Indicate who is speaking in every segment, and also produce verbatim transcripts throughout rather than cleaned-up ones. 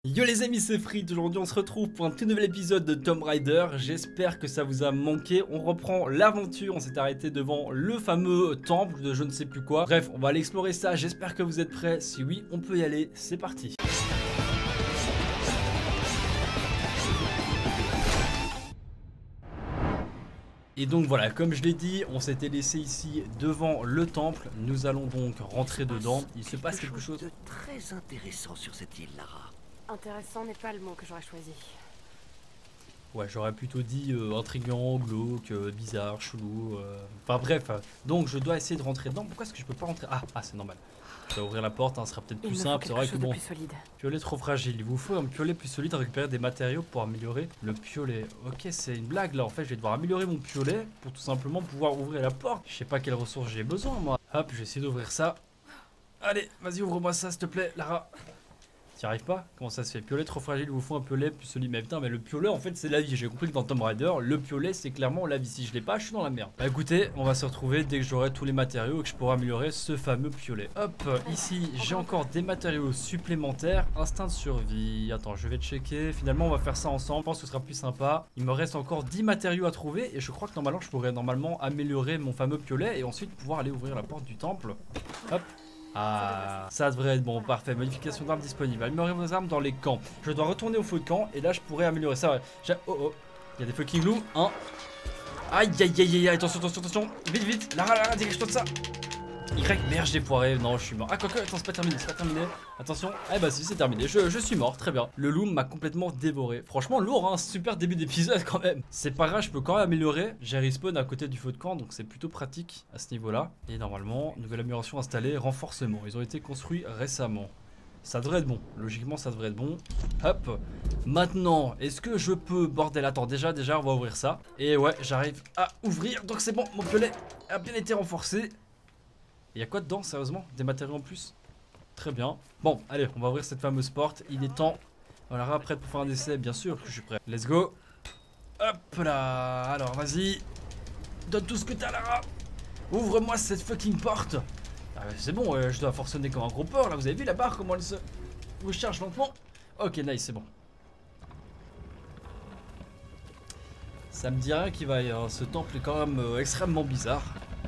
Speaker 1: Yo les amis, c'est Fritz. Aujourd'hui on se retrouve pour un tout nouvel épisode de Tomb Raider. J'espère que ça vous a manqué. On reprend l'aventure, on s'est arrêté devant le fameux temple de je ne sais plus quoi. Bref, on va aller explorer ça, j'espère que vous êtes prêts. Si oui, on peut y aller, c'est parti. Et donc voilà, comme je l'ai dit, on s'était laissé ici devant le temple. Nous allons donc rentrer dedans. Il se passe quelque chose
Speaker 2: de très intéressant sur cette île, Lara.
Speaker 3: Intéressant n'est pas le mot que j'aurais choisi.
Speaker 1: Ouais, j'aurais plutôt dit euh, intriguant, glauque, euh, bizarre, chelou. Euh... Enfin bref, euh, donc je dois essayer de rentrer dedans. Pourquoi est-ce que je peux pas rentrer? Ah, ah c'est normal. Je vais ouvrir la porte, hein, ce sera peut-être plus simple. C'est vrai que bon. Piolet trop fragile. Il vous faut un piolet plus solide, récupérer des matériaux pour améliorer le piolet. Ok, c'est une blague là. En fait, je vais devoir améliorer mon piolet pour tout simplement pouvoir ouvrir la porte. Je sais pas quelles ressources j'ai besoin moi. Hop, je vais essayer d'ouvrir ça. Allez, vas-y, ouvre-moi ça s'il te plaît, Lara. T'y arrives pas? Comment ça se fait? Piolet trop fragile, il vous faut un piolet plus solide. Mais putain, mais le piolet en fait c'est la vie. J'ai compris que dans Tomb Raider, le piolet c'est clairement la vie. Si je l'ai pas, je suis dans la merde. Bah écoutez, on va se retrouver dès que j'aurai tous les matériaux et que je pourrai améliorer ce fameux piolet. Hop, ici j'ai encore des matériaux supplémentaires. Instinct de survie. Attends, je vais checker. Finalement, on va faire ça ensemble. Je pense que ce sera plus sympa. Il me reste encore dix matériaux à trouver et je crois que normalement je pourrais normalement améliorer mon fameux piolet et ensuite pouvoir aller ouvrir la porte du temple. Hop. Ah, ça devrait être bon, parfait. Modification d'armes disponible. Améliorer vos armes dans les camps. Je dois retourner au feu de camp et là je pourrais améliorer ça. Ouais. Oh oh, il y a des fucking loups. Hein. Aïe aïe aïe aïe, attention, attention, attention. Vite, vite. Lara, Lara, dégage-toi de ça. Y, merde, j'ai foiré. Non, je suis mort. Ah, quoi que, attends, c'est pas terminé, c'est pas terminé. Attention. Eh bah, si, c'est terminé. Je, je suis mort, très bien. Le loup m'a complètement dévoré. Franchement, lourd, hein. Super début d'épisode quand même. C'est pas grave, je peux quand même améliorer. J'ai respawn à côté du feu de camp, donc c'est plutôt pratique à ce niveau-là. Et normalement, nouvelle amélioration installée, renforcement. Ils ont été construits récemment. Ça devrait être bon. Logiquement, ça devrait être bon. Hop. Maintenant, est-ce que je peux... Bordel, attends, déjà, déjà, on va ouvrir ça. Et ouais, j'arrive à ouvrir. Donc c'est bon, mon piolet a bien été renforcé. Il y a quoi dedans, sérieusement? Des matériaux en plus? Très bien. Bon, allez, on va ouvrir cette fameuse porte. Il est temps. Voilà, prête pour faire un essai? Bien sûr que je suis prêt. Let's go. Hop là. Alors, vas-y. Donne tout ce que t'as, Lara. Ouvre-moi cette fucking porte. Ah, c'est bon, euh, je dois forcener comme un gros porc. Là, vous avez vu la barre, comment elle se recharge lentement? Ok, nice, c'est bon. Ça me dit rien qu'il va y avoir. Ce temple est quand même euh, extrêmement bizarre.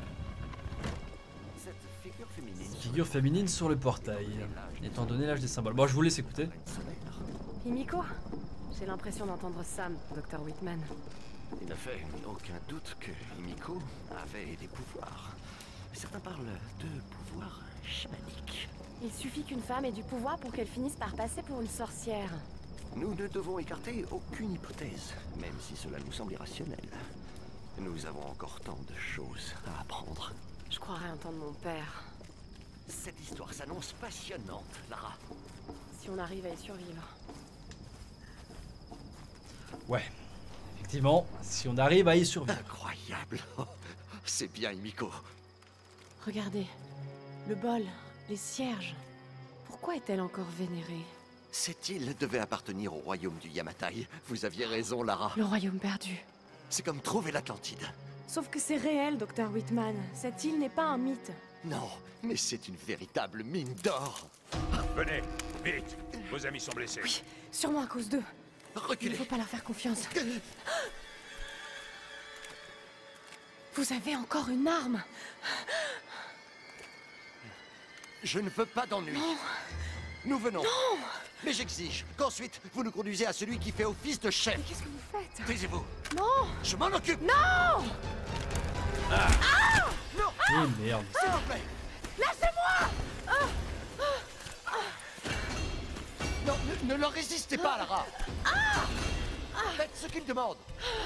Speaker 1: Figure féminine sur le portail, étant donné l'âge des symboles. Bon, je vous laisse écouter.
Speaker 3: Himiko? J'ai l'impression d'entendre Sam, docteur Whitman.
Speaker 2: Il ne fait aucun doute que Himiko avait des pouvoirs. Certains parlent de pouvoirs chamaniques.
Speaker 3: Il suffit qu'une femme ait du pouvoir pour qu'elle finisse par passer pour une sorcière.
Speaker 2: Nous ne devons écarter aucune hypothèse, même si cela nous semble irrationnel. Nous avons encore tant de choses à apprendre.
Speaker 3: Je croirais entendre mon père.
Speaker 2: Cette histoire s'annonce passionnante, Lara.
Speaker 3: Si on arrive à y survivre.
Speaker 1: Ouais, effectivement, si on arrive à y survivre.
Speaker 2: Incroyable. C'est bien, Himiko.
Speaker 3: Regardez, le bol, les cierges. Pourquoi est-elle encore vénérée?
Speaker 2: Cette île devait appartenir au royaume du Yamatai. Vous aviez raison, Lara.
Speaker 3: Le royaume perdu.
Speaker 2: C'est comme trouver l'Atlantide.
Speaker 3: Sauf que c'est réel, docteur Whitman. Cette île n'est pas un mythe.
Speaker 2: Non, mais c'est une véritable mine d'or.
Speaker 4: Venez, vite. Vos amis sont blessés.
Speaker 3: Oui, sûrement à cause d'eux.
Speaker 2: Reculez.
Speaker 3: Il ne faut pas leur faire confiance. Vous avez encore une arme.
Speaker 2: Je ne veux pas d'ennui. Nous venons.
Speaker 3: Non.
Speaker 2: Mais j'exige qu'ensuite, vous nous conduisez à celui qui fait office de chef.
Speaker 3: Mais qu'est-ce que vous faites?
Speaker 2: Taisez-vous.
Speaker 3: Non.
Speaker 2: Je m'en occupe.
Speaker 3: Non.
Speaker 2: Ah. Ah non.
Speaker 1: Eh merde.
Speaker 2: S'il vous plaît.
Speaker 3: Lâchez-moi. Ah.
Speaker 2: Non, ne, ne leur résistez pas, Lara.
Speaker 3: Ah.
Speaker 2: Faites ce qu'ils demandent.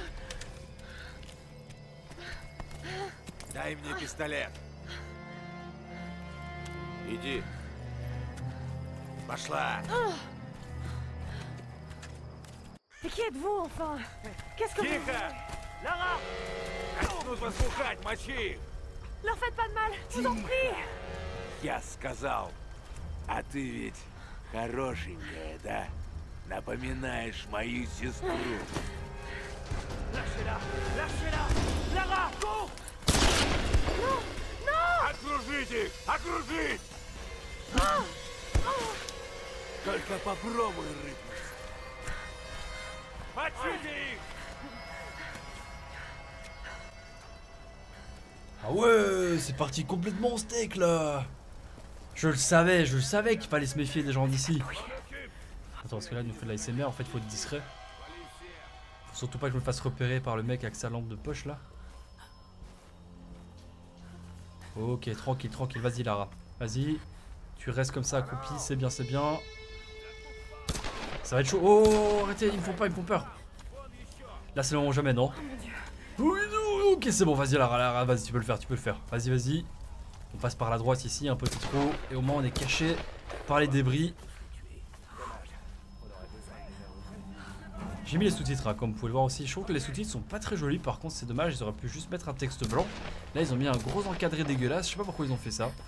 Speaker 4: Дай мне пистолет. Иди. Пошла.
Speaker 3: Et qui êtes-vous, enfin? Qu'est-ce que vous...
Speaker 4: Тихо! Lara! Начнут вас пухать, мочи их!
Speaker 3: Leur faites pas de mal, je vous en prie.
Speaker 4: Я сказал. А ты ведь хорошенькая, да? Напоминаешь мою сестру. Lâchez-la! Lâchez-la! Lara, cours!
Speaker 3: Non! Non!
Speaker 4: Окружите! Окружить!
Speaker 3: Ah. Ah.
Speaker 4: Только попробуй рыпнуть. Отсюда их!
Speaker 1: Ah ouais, c'est parti complètement au steak là. Je le savais, je le savais qu'il fallait se méfier des gens d'ici. Attends, parce que là, il nous fait de la S M R, en fait, il faut être discret. Faut surtout pas que je me fasse repérer par le mec avec sa lampe de poche là. Ok, tranquille, tranquille, vas-y Lara. Vas-y, tu restes comme ça accroupi, c'est bien, c'est bien. Ça va être chaud. Oh, arrêtez, ils me font pas, ils me font peur. Là, c'est le moment jamais, non? Oui, non, ok, c'est bon, vas-y Lara, Lara, vas-y, tu peux le faire, tu peux le faire. Vas-y, vas-y. On passe par la droite ici, un petit trou, et au moins on est caché par les débris. J'ai mis les sous-titres, hein, comme vous pouvez le voir aussi. Je trouve que les sous-titres sont pas très jolis, par contre c'est dommage, ils auraient pu juste mettre un texte blanc. Là ils ont mis un gros encadré dégueulasse, je sais pas pourquoi ils ont fait ça.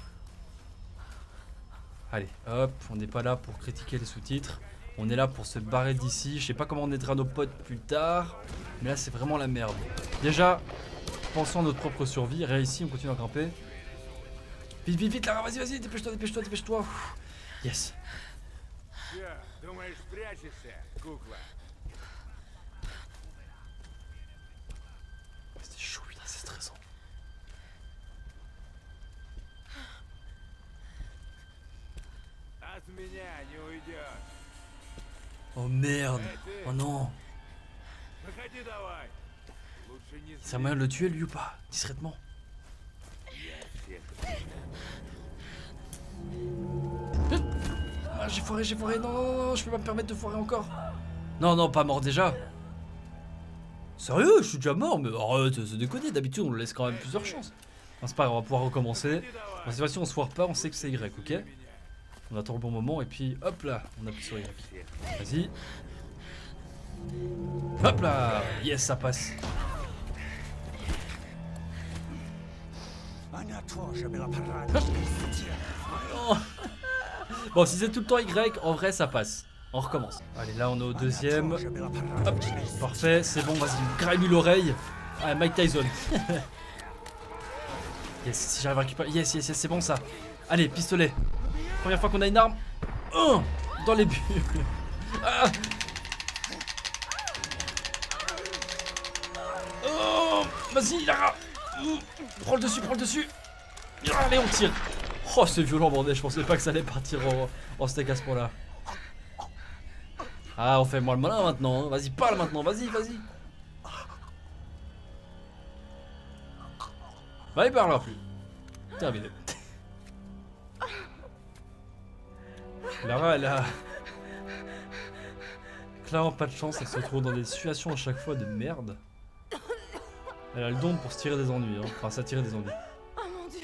Speaker 1: Allez, hop, on n'est pas là pour critiquer les sous-titres. On est là pour se barrer d'ici. Je sais pas comment on aidera nos potes plus tard, mais là c'est vraiment la merde. Déjà, pensons à notre propre survie. Rien ici, on continue à grimper. Vite, vite, vite, Lara, vas-y, vas-y, dépêche-toi, dépêche-toi, dépêche-toi. Yes. C'était chaud, putain, c'est stressant. Oh merde. Oh non. C'est un moyen de le tuer lui ou pas? Discrètement. Ah, j'ai foiré, j'ai foiré. Non, non, non, je peux pas me permettre de foirer encore. Non, non, pas mort déjà. Sérieux, je suis déjà mort, mais arrête, c'est déconner. D'habitude, on le laisse quand même plusieurs chances. Non, c'est pas grave, on va pouvoir recommencer. Bon, cette fois-ci, on se foire pas, on sait que c'est Y, ok? On attend le bon moment et puis hop là, on appuie sur Y. Vas-y. Hop là. Yes, ça passe. Oh. Bon, si c'est tout le temps Y, en vrai ça passe. On recommence. Allez, là on est au deuxième. Hop, parfait, c'est bon, vas-y, graille-lui l'oreille. Ah, Mike Tyson. Yes, si j'arrive à récupérer. Yes, yes, yes, c'est bon ça. Allez, pistolet. Première fois qu'on a une arme. Oh, dans les buts. Ah. Oh, vas-y, Lara. Prends le dessus, prends le dessus. Allez, on tire. Oh, c'est violent, bordel. Je pensais pas que ça allait partir en, en steak à ce point-là. Ah, on fait moi le malin maintenant. Hein. Vas-y, parle maintenant. Vas-y, vas-y. Bah, il parlera plus. Terminé. Lara, elle a clairement pas de chance. Elle se retrouve dans des situations à chaque fois de merde. Elle a le don pour se tirer des ennuis. Hein. Enfin, s'attirer des ennuis.
Speaker 3: Oh mon Dieu.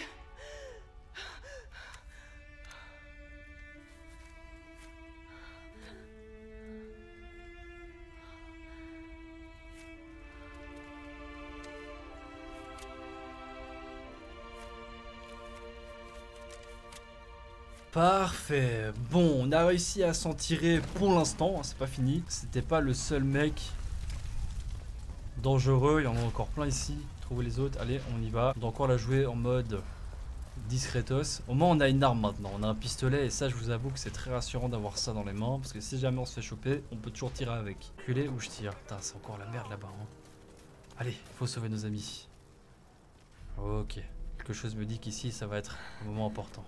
Speaker 1: Parfait. Bon, on a réussi à s'en tirer pour l'instant. Hein, c'est pas fini. C'était pas le seul mec dangereux. Il y en a encore plein ici. Trouver les autres. Allez, on y va. On doit encore la jouer en mode discretos. Au moins, on a une arme maintenant. On a un pistolet. Et ça, je vous avoue que c'est très rassurant d'avoir ça dans les mains. Parce que si jamais on se fait choper, on peut toujours tirer avec. Reculer ou je tire. Putain, c'est encore la merde là-bas. Hein. Allez, faut sauver nos amis. Ok. Quelque chose me dit qu'ici, ça va être un moment important.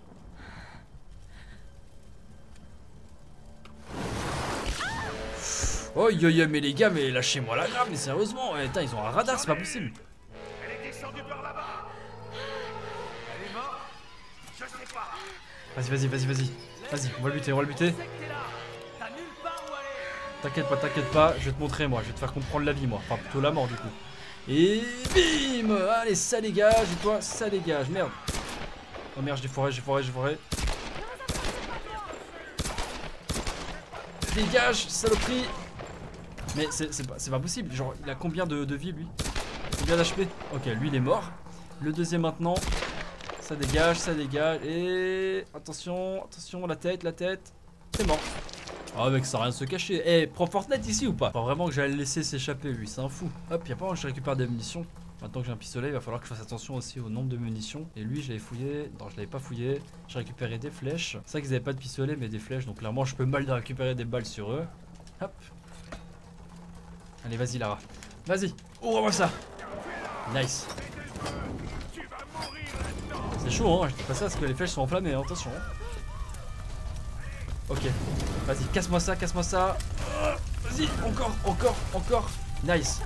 Speaker 1: Oh yo yo, mais les gars, mais lâchez-moi la grave, mais sérieusement, eh, ils ont un radar, c'est pas possible.
Speaker 4: Elle est descendue par là-bas. Elle est morte. Je sais pas.
Speaker 1: Vas-y, vas-y, vas-y, vas-y. Vas-y, on va le buter, on va le buter. T'inquiète pas, t'inquiète pas, je vais te montrer moi, je vais te faire comprendre la vie moi. Enfin plutôt la mort du coup. Et bim. Allez, ça dégage, et toi, ça dégage, merde. Oh merde, j'ai foiré, j'ai foiré, j'ai foiré. Dégage, saloperie. Mais c'est pas, pas possible, genre il a combien de, de vie lui? Combien d'H P? Ok, lui il est mort. Le deuxième maintenant. Ça dégage, ça dégage. Et attention, attention, la tête, la tête. C'est mort. Ah mec, ça a rien de se cacher. Eh, hey, prends Fortnite ici ou pas? Pas vraiment que j'allais le laisser s'échapper lui, c'est un fou. Hop, y'a pas moi que je récupère des munitions. Maintenant que j'ai un pistolet, il va falloir que je fasse attention aussi au nombre de munitions. Et lui, je l'avais fouillé. Non, je l'avais pas fouillé. J'ai récupéré des flèches. C'est vrai qu'ils avaient pas de pistolet, mais des flèches. Donc clairement, je peux mal de récupérer des balles sur eux. Hop. Allez, vas-y, Lara. Vas-y, ouvre-moi ça. Nice. C'est chaud, hein. Je dis pas ça parce que les flèches sont enflammées. Hein. Attention. Ok. Vas-y, casse-moi ça, casse-moi ça. Vas-y, encore, encore, encore. Nice.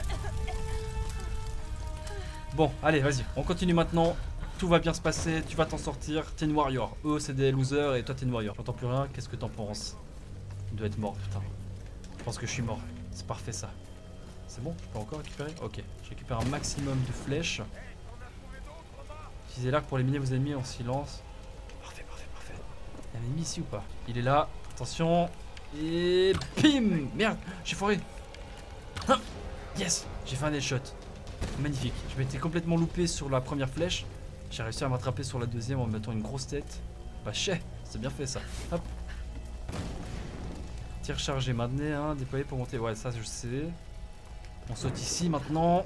Speaker 1: Bon, allez, vas-y, on continue maintenant. Tout va bien se passer, tu vas t'en sortir. T'es une warrior. Eux, c'est des losers et toi, t'es une warrior. J'entends plus rien, qu'est-ce que t'en penses? Il doit être mort, putain. Je pense que je suis mort. C'est parfait, ça. C'est bon? Je peux encore récupérer? Ok. Je récupère un maximum de flèches. Utilisez l'arc pour éliminer vos ennemis en silence. Parfait, parfait, parfait. Il y a un ennemi ici ou pas? Il est là. Attention. Et bim! Merde, j'ai foiré. Ah, yes! J'ai fait un headshot. Magnifique. Je m'étais complètement loupé sur la première flèche. J'ai réussi à m'attraper sur la deuxième en me mettant une grosse tête. Bah chais, c'est bien fait ça. Hop. Tir chargé, maintenez, hein, déployé pour monter. Ouais, ça je sais. On saute ici maintenant.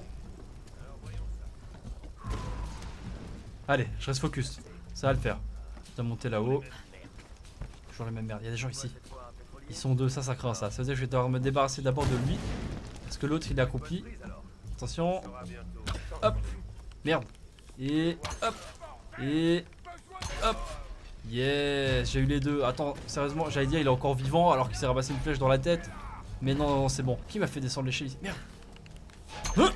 Speaker 1: Allez, je reste focus. Ça va le faire. Je dois monter là-haut. Toujours les mêmes merdes. Il y a des gens ici. Ils sont deux, ça, ça craint ça. Ça veut dire que je vais devoir me débarrasser d'abord de lui. Parce que l'autre il est accompli. Attention. Hop. Merde. Et hop. Et hop. Yes. J'ai eu les deux. Attends, sérieusement, j'allais dire il est encore vivant alors qu'il s'est ramassé une flèche dans la tête. Mais non, non, non c'est bon. Qui m'a fait descendre l'échelle ici? Merde. Hein.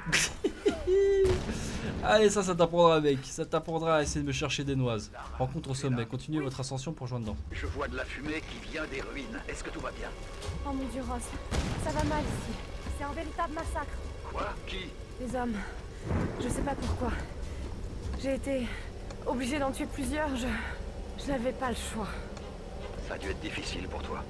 Speaker 1: Allez, ça, ça t'apprendra, mec. Ça t'apprendra à essayer de me chercher des noises. Rencontre au sommet. Continuez votre ascension pour joindre dedans.
Speaker 5: Je vois de la fumée qui vient des ruines. Est-ce que tout va bien?
Speaker 6: Oh mon dieu, Ross. Ça va mal ici. C'est un véritable massacre.
Speaker 5: Quoi? Qui?
Speaker 6: Les hommes. Je sais pas pourquoi. J'ai été obligée d'en tuer plusieurs. Je... Je n'avais pas le choix.
Speaker 5: Ça a dû être difficile pour toi.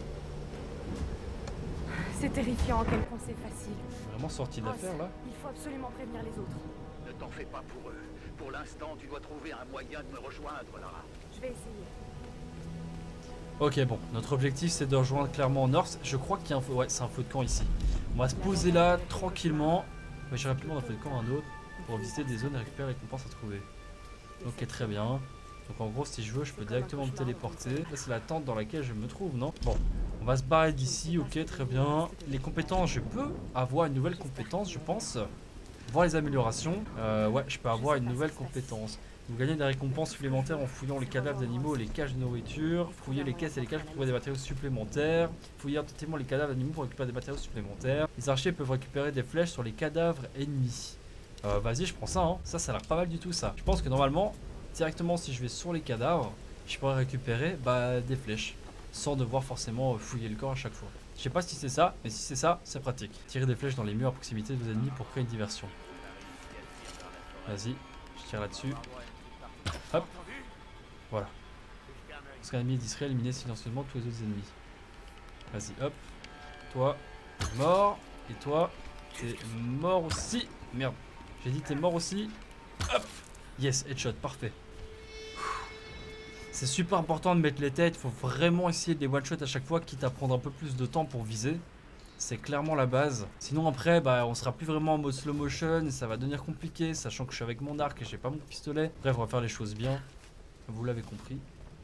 Speaker 6: C'est terrifiant à quel point c'est facile.
Speaker 1: Vraiment sorti
Speaker 6: Ross,
Speaker 1: d'affaire là.
Speaker 6: il faut absolument prévenir les autres.
Speaker 5: Ne t'en fais pas pour eux. Pour l'instant, tu dois trouver un moyen de me rejoindre, Lara.
Speaker 6: Je vais essayer.
Speaker 1: Ok, bon, notre objectif c'est de rejoindre clairement North. Je crois qu'il y a un feu, ouais, c'est un feu de camp ici. On va se poser là tranquillement. Mais j'ai rapidement d'un feu de camp un autre pour visiter des zones et récupérer les récompenses à trouver. Ok, très bien. Donc en gros, si je veux, je peux directement me téléporter. Là, c'est la tente dans laquelle je me trouve, non? Bon, on va se barrer d'ici. Ok, très bien. Les compétences, je peux avoir une nouvelle compétence, je pense. Voir les améliorations. Euh, ouais, je peux avoir une nouvelle compétence. Vous gagnez des récompenses supplémentaires en fouillant les cadavres d'animaux et les caches de nourriture. Fouillez les caisses et les caches pour trouver des matériaux supplémentaires. Fouillez attentivement les cadavres d'animaux pour récupérer des matériaux supplémentaires. Les archers peuvent récupérer des flèches sur les cadavres ennemis. Euh, Vas-y, je prends ça. Hein. Ça, ça a l'air pas mal du tout, ça. Je pense que normalement, directement, si je vais sur les cadavres, je pourrais récupérer bah, des flèches. Sans devoir forcément fouiller le corps à chaque fois. Je sais pas si c'est ça, mais si c'est ça, c'est pratique. Tirer des flèches dans les murs à proximité de vos ennemis pour créer une diversion. Vas-y, je tire là-dessus. Hop. Voilà. Lorsqu'un ennemi est distrait, éliminez silencieusement tous les autres ennemis. Vas-y, hop. Toi, t'es mort. Et toi, t'es mort aussi. Merde. J'ai dit t'es mort aussi. Hop. Yes, headshot, parfait. C'est super important de mettre les têtes. Il faut vraiment essayer de les one-shot à chaque fois, quitte à prendre un peu plus de temps pour viser. C'est clairement la base. Sinon après, bah, on sera plus vraiment en mode slow motion et ça va devenir compliqué, sachant que je suis avec mon arc et j'ai pas mon pistolet. Bref, on va faire les choses bien. Vous l'avez compris.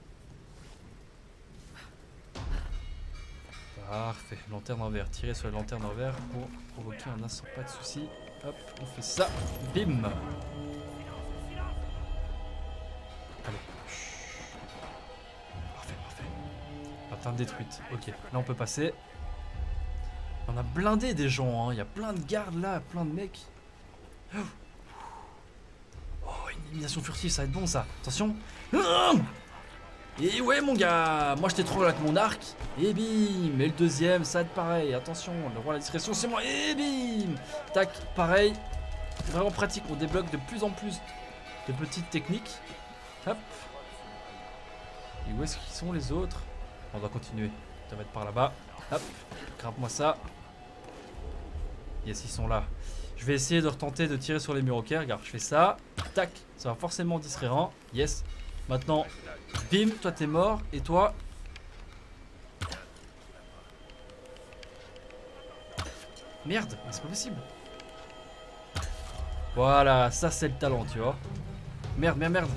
Speaker 1: Parfait. Lanterne en verre. Tirer sur la lanterne en verre pour provoquer un instant. Pas de soucis. Hop, on fait ça. Bim. Allez. Parfait, parfait. Lanterne détruite. Ok, là on peut passer. On a blindé des gens, hein. Il y a plein de gardes là, plein de mecs. Oh, une élimination furtive, ça va être bon ça. Attention. Et ouais mon gars, moi je t'ai trouvé avec mon arc. Et bim. Et le deuxième, ça va être pareil. Attention, le roi de la discrétion, c'est moi. Et bim. Tac, pareil. C'est vraiment pratique, on débloque de plus en plus de petites techniques. Hop. Et où est-ce qu'ils sont les autres? On doit continuer. Ça va être par là-bas. Hop, grimpe-moi ça. Yes, ils sont là. Je vais essayer de retenter de tirer sur les murs. Ok, regarde, je fais ça. Tac, ça va forcément distraire un. Yes. Maintenant, bim, toi t'es mort. Et toi... Merde, c'est pas possible. Voilà, ça c'est le talent, tu vois. Merde, merde, merde.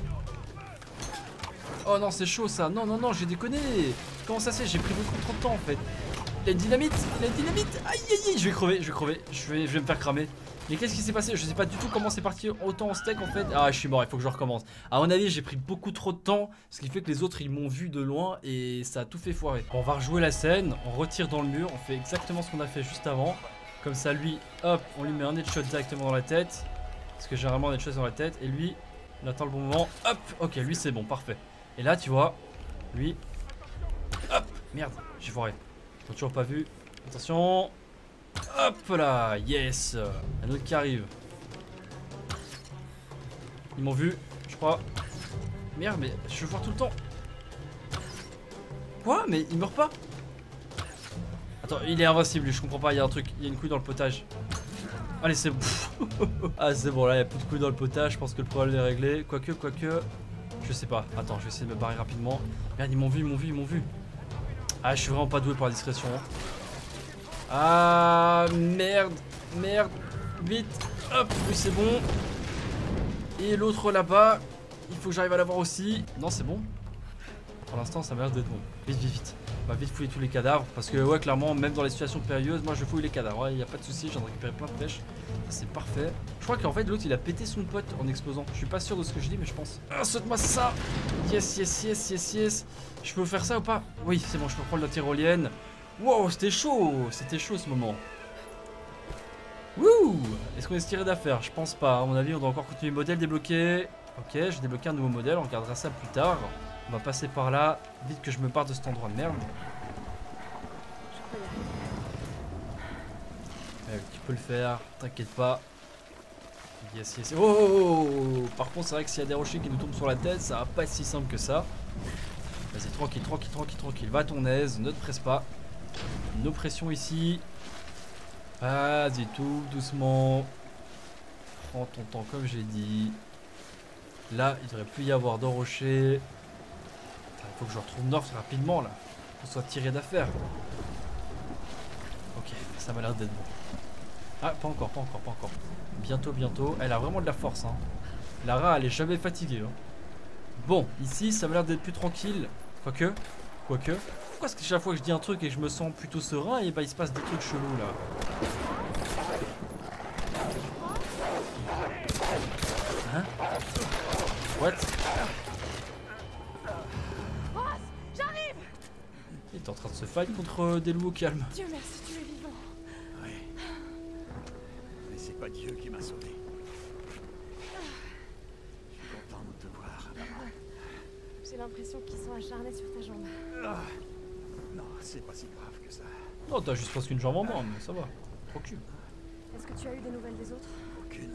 Speaker 1: Oh non, c'est chaud ça. Non, non, non, j'ai déconné. Comment ça c'est? J'ai pris beaucoup trop de temps en fait. Il y a une dynamite, il y a une dynamite. Aïe, aïe, aïe, je vais crever, je vais crever. Je vais, je vais me faire cramer. Mais qu'est-ce qui s'est passé? Je sais pas du tout comment c'est parti autant en steak en fait. Ah, je suis mort, il faut que je recommence. À mon avis, j'ai pris beaucoup trop de temps. Ce qui fait que les autres ils m'ont vu de loin et ça a tout fait foirer. Bon, on va rejouer la scène. On retire dans le mur. On fait exactement ce qu'on a fait juste avant. Comme ça, lui, hop, on lui met un headshot directement dans la tête. Parce que j'ai vraiment un headshot dans la tête. Et lui, il attend le bon moment. Hop, ok, lui c'est bon, parfait. Et là, tu vois, lui, hop, merde, j'ai foiré. Ils m'ont toujours pas vu. Attention. Hop là, yes. Un autre qui arrive. Ils m'ont vu, je crois. Merde, mais je veux voir tout le temps. Quoi? Mais il meurt pas? Attends, il est invincible, je comprends pas, il y a un truc, il y a une couille dans le potage. Allez, c'est bon. Ah, c'est bon, là, il n'y a plus de couilles dans le potage, je pense que le problème est réglé. Quoique, quoique, je sais pas. Attends, je vais essayer de me barrer rapidement. Merde, ils m'ont vu, ils m'ont vu, ils m'ont vu. Ah, je suis vraiment pas doué pour la discrétion. Hein. Ah, merde, merde. Vite, hop, oui, c'est bon. Et l'autre là-bas, il faut que j'arrive à l'avoir aussi. Non, c'est bon. Pour l'instant, ça m'a l'air d'être bon. Vite, vite, vite. On va vite fouiller tous les cadavres. Parce que, ouais, clairement, même dans les situations périlleuses, moi je fouille les cadavres. Il n'y a pas de souci, je viens de récupérer plein de pêches. C'est parfait. Je crois qu'en fait, l'autre il a pété son pote en explosant. Je suis pas sûr de ce que je dis, mais je pense. Ah, saute-moi ça! Yes, yes, yes, yes, yes. Je peux faire ça ou pas? Oui, c'est bon, je peux prendre la tyrolienne. Wow, c'était chaud! C'était chaud ce moment. Wouh! Est-ce qu'on est tiré d'affaire? Je pense pas. À mon avis, on doit encore continuer le modèle débloqué. Ok, j'ai débloqué un nouveau modèle. On regardera ça plus tard. On va passer par là. Vite que je me barre de cet endroit de merde. Ouais, tu peux le faire, t'inquiète pas. Yes, yes. Oh, oh, oh, oh. Par contre, c'est vrai que s'il y a des rochers qui nous tombent sur la tête, ça va pas être si simple que ça. Vas-y, tranquille, tranquille, tranquille, tranquille. Va à ton aise, ne te presse pas. Nos pressions ici. Vas-y, tout doucement. Prends ton temps comme j'ai dit. Là, il devrait plus y avoir de rochers. Il faut que je retrouve North rapidement là. Qu'on soit tiré d'affaire. Ok, ça m'a l'air d'être bon. Ah, pas encore, pas encore, pas encore. Bientôt, bientôt. Elle a vraiment de la force. Hein. Lara, elle est jamais fatiguée. Hein. Bon, ici, ça m'a l'air d'être plus tranquille. Quoique, quoique. Pourquoi est-ce que chaque fois que je dis un truc et que je me sens plutôt serein, et bah il se passe des trucs chelous là. Hein? What?
Speaker 6: J'arrive!
Speaker 1: Il est en train de se fight contre des loups au calme.
Speaker 6: Dieu merci, tu es vivant.
Speaker 5: Oui. Mais c'est pas Dieu qui m'a sauvé. Je suis content de te voir.
Speaker 6: J'ai l'impression qu'ils sont acharnés sur ta jambe.
Speaker 5: Ah. Non, c'est pas si grave que ça.
Speaker 1: Non, t'as juste presque une jambe en moins, mais ça va. Tranquille.
Speaker 6: Est-ce que tu as eu des nouvelles des autres?
Speaker 5: Aucune.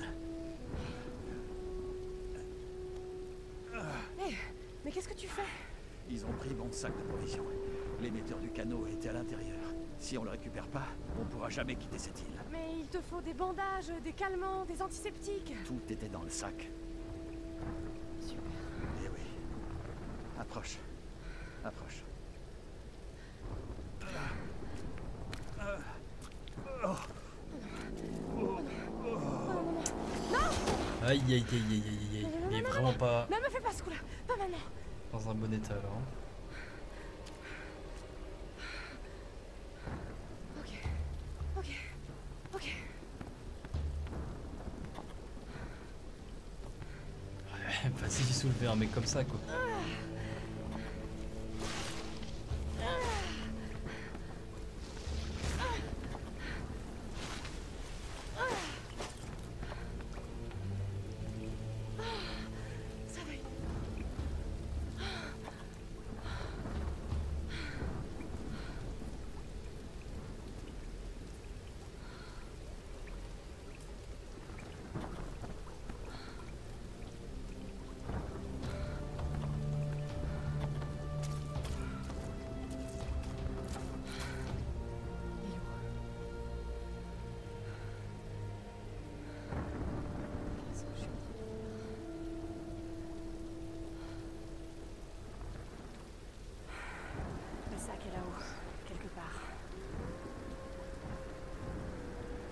Speaker 6: Hé, mais qu'est-ce que tu fais?
Speaker 5: Ils ont pris mon sac de provisions. L'émetteur du canot était à l'intérieur. Si on le récupère pas, on pourra jamais quitter cette île.
Speaker 6: Mais il te faut des bandages, des calmants, des antiseptiques.
Speaker 5: Tout était dans le sac.
Speaker 6: Super.
Speaker 5: Eh oui. Approche. Approche.
Speaker 1: Aïe aïe aïe aïe aïe aïe aïe. Il est vraiment pas
Speaker 6: Ne me fais pas ce coup-là, pas maintenant.
Speaker 1: dans un bon état alors. Hein.
Speaker 6: Ok, ok, ok.
Speaker 1: Vas-y, soulever un mec comme ça quoi.
Speaker 6: Ça va.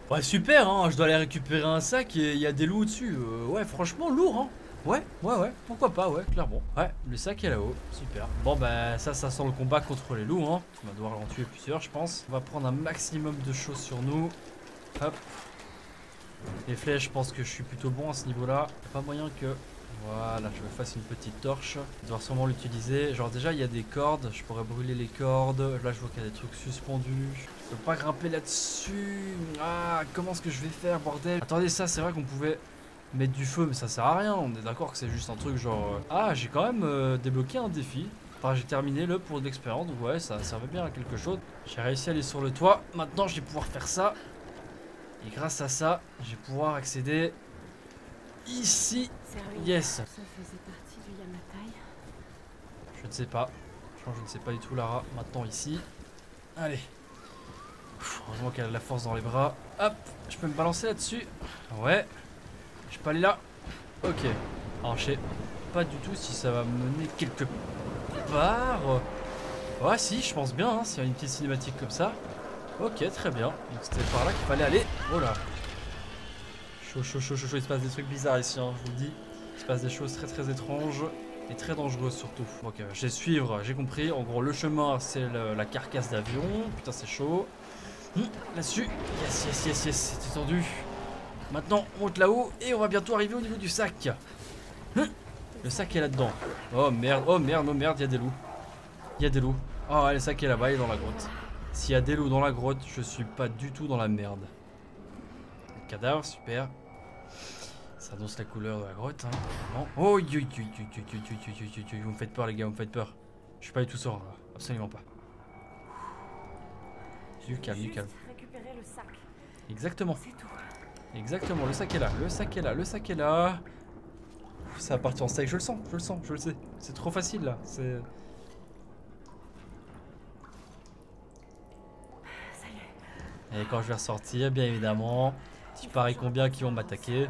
Speaker 1: Ouais, super, hein, je dois aller récupérer un sac et il y a des loups dessus. Euh, ouais, franchement, lourd, hein. Ouais, ouais, ouais, pourquoi pas, ouais, clairement. Ouais, le sac est là-haut, super. Bon, bah, ça, ça sent le combat contre les loups, hein. On va devoir en tuer plusieurs, je pense. On va prendre un maximum de choses sur nous. Hop. Les flèches, je pense que je suis plutôt bon à ce niveau-là. Pas moyen que... Voilà, je me fasse une petite torche. Je vais devoir sûrement l'utiliser. Genre, déjà, il y a des cordes. Je pourrais brûler les cordes. Là, je vois qu'il y a des trucs suspendus. Je peux pas grimper là-dessus. Ah, comment est-ce que je vais faire, bordel? Attendez, ça, c'est vrai qu'on pouvait mettre du feu, mais ça sert à rien. On est d'accord que c'est juste un truc genre... Ah, j'ai quand même euh, débloqué un défi. Enfin, j'ai terminé le pour de l'expérience. Donc, ouais, ça servait bien à quelque chose. J'ai réussi à aller sur le toit. Maintenant, je vais pouvoir faire ça. Et grâce à ça, je vais pouvoir accéder ici.
Speaker 6: Sérieux,
Speaker 1: Yes.
Speaker 6: ça faisait partie du Yamatai.
Speaker 1: Je ne sais pas. Franchement, je ne sais pas du tout, Lara. Maintenant, ici. Allez. Ouf, heureusement qu'elle a de la force dans les bras. Hop, je peux me balancer là-dessus. Ouais. Je peux aller là. Ok. Alors, je sais pas du tout si ça va me mener quelque part. Ouais, si, je pense bien. Hein, s'il y a une petite cinématique comme ça. Ok, très bien. Donc, c'était par là qu'il fallait aller. Oh là. Chaud, chaud, chaud, chaud, chaud. Il se passe des trucs bizarres ici, hein, je vous le dis. Il se passe des choses très, très étranges. Et très dangereuses surtout. Ok, je vais suivre, j'ai compris. En gros, le chemin, c'est la carcasse d'avion. Putain, c'est chaud. Hum, Là-dessus. Yes, yes, yes, yes. C'est tendu. Maintenant, on monte là-haut. Et on va bientôt arriver au niveau du sac. Hum, Le sac est là-dedans. Oh merde, oh merde, oh merde, il y a des loups. Il y a des loups. Oh, le sac est là-bas, il est dans la grotte. S'il y a des loups dans la grotte, je suis pas du tout dans la merde. Le cadavre, super. Ça annonce la couleur de la grotte, hein. Bon. Oh, yo, yo, yo, yo, yo, yo, yo, yo, yo, yo. Vous me faites peur, les gars, vous me faites peur. Je suis pas du tout serein, là. Absolument pas. Du calme, du calme.
Speaker 6: Récupérer le sac.
Speaker 1: Exactement.
Speaker 6: C'est tout.
Speaker 1: Exactement, le sac est là, le sac est là, le sac est là. Ça va partir en steak, je le sens, je le sens, je le sais. C'est trop facile, là. C'est...
Speaker 6: Ça y est.
Speaker 1: Et quand je vais ressortir, bien évidemment, tu paries combien qui vont m'attaquer?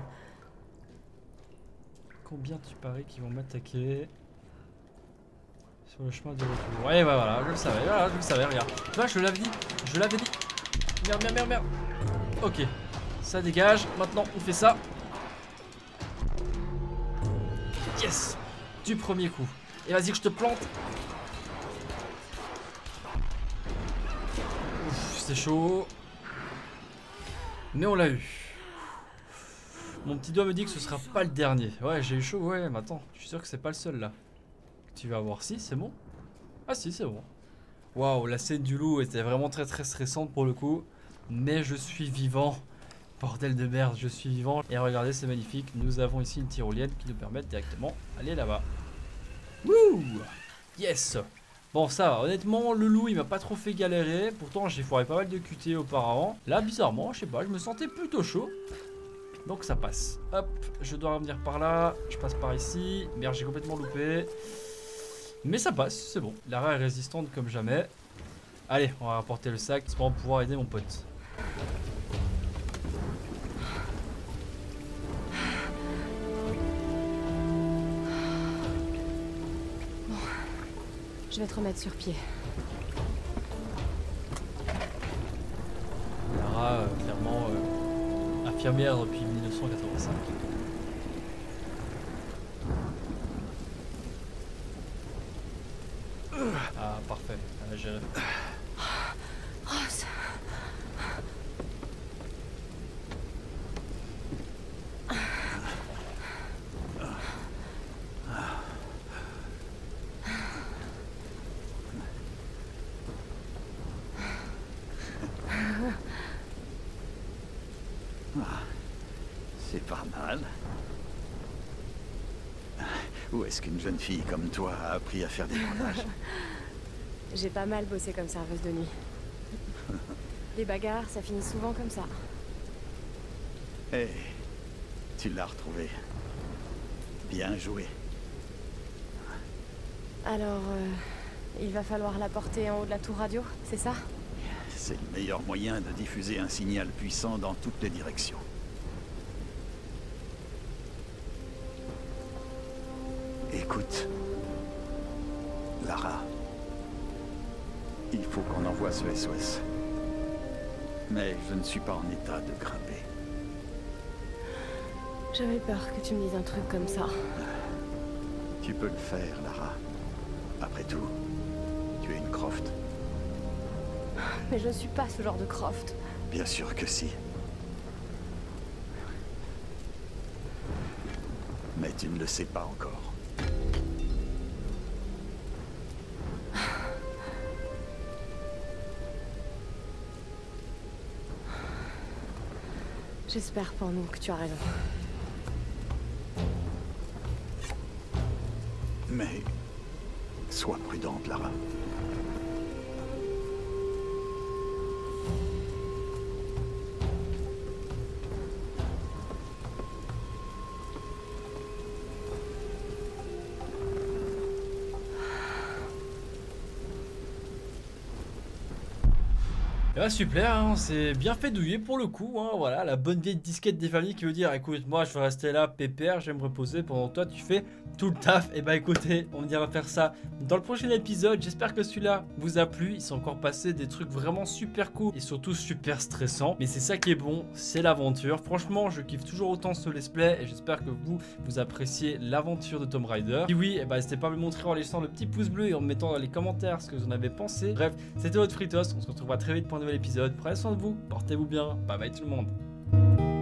Speaker 1: Combien tu paries qu'ils vont m'attaquer sur le chemin de retour? Ouais, ouais, voilà, je le savais, voilà, je le savais, regarde. Tu vois, je l'avais dit, je l'avais dit. Merde, merde, merde, merde. Ok, ça dégage. Maintenant, on fait ça. Yes, du premier coup. Et vas-y, que je te plante. Ouf, c'est chaud. Mais on l'a eu. Mon petit doigt me dit que ce sera pas le dernier. Ouais, j'ai eu chaud, ouais, mais attends, je suis sûr que c'est pas le seul là. Tu vas voir, si, c'est bon. Ah si, c'est bon. Waouh, la scène du loup était vraiment très très stressante pour le coup. Mais je suis vivant. Bordel de merde, je suis vivant. Et regardez, c'est magnifique. Nous avons ici une tyrolienne qui nous permet directement d'aller là-bas. Wouh! Yes! Bon, ça va, honnêtement, le loup il m'a pas trop fait galérer. Pourtant, j'ai foiré pas mal de Q T auparavant. Là, bizarrement, je sais pas, je me sentais plutôt chaud. Donc ça passe. Hop, je dois revenir par là. Je passe par ici. Merde, j'ai complètement loupé. Mais ça passe, c'est bon. Lara est résistante comme jamais. Allez, on va rapporter le sac. J'espère pouvoir aider mon pote.
Speaker 6: Bon, je vais te remettre sur pied.
Speaker 1: Lara, euh, clairement, euh, infirmière depuis mille neuf cent quatre-vingt-cinq. Ah, parfait. Elle a géré.
Speaker 6: Ross.
Speaker 5: C'est pas mal. Où est-ce qu'une jeune fille comme toi a appris à faire des bandages?
Speaker 6: J'ai pas mal bossé comme serveuse de nuit. Les bagarres, ça finit souvent comme ça.
Speaker 5: Hé, tu l'as retrouvé. Bien joué.
Speaker 6: Alors, euh, il va falloir la porter en haut de la tour radio, c'est ça?
Speaker 5: C'est le meilleur moyen de diffuser un signal puissant dans toutes les directions. Écoute, Lara, il faut qu'on envoie ce S O S. Mais je ne suis pas en état de grimper.
Speaker 6: J'avais peur que tu me dises un truc comme ça.
Speaker 5: Tu peux le faire, Lara. Après tout, tu es une Croft.
Speaker 6: Mais je suis pas ce genre de Croft.
Speaker 5: Bien sûr que si. Mais tu ne le sais pas encore.
Speaker 6: J'espère pour nous que tu as raison.
Speaker 5: Mais sois prudente, Lara.
Speaker 1: Et bah super, hein, c'est bien fait douiller pour le coup, hein, voilà, la bonne vieille disquette des familles qui veut dire écoute, moi je vais rester là, pépère, je vais me reposer pendant que toi tu fais tout le taf. Et bah écoutez, on ira faire ça dans le prochain épisode. J'espère que celui-là vous a plu. Il s'est encore passé des trucs vraiment super cool et surtout super stressants. Mais c'est ça qui est bon, c'est l'aventure. Franchement, je kiffe toujours autant ce let's play et j'espère que vous, vous appréciez l'aventure de Tomb Raider. Si oui, et bah n'hésitez pas à me le montrer en laissant le petit pouce bleu et en me mettant dans les commentaires ce que vous en avez pensé. Bref, c'était votre Fritos, on se retrouvera très vite pour un nouvel épisode. Prenez soin de vous, portez-vous bien, bye bye tout le monde.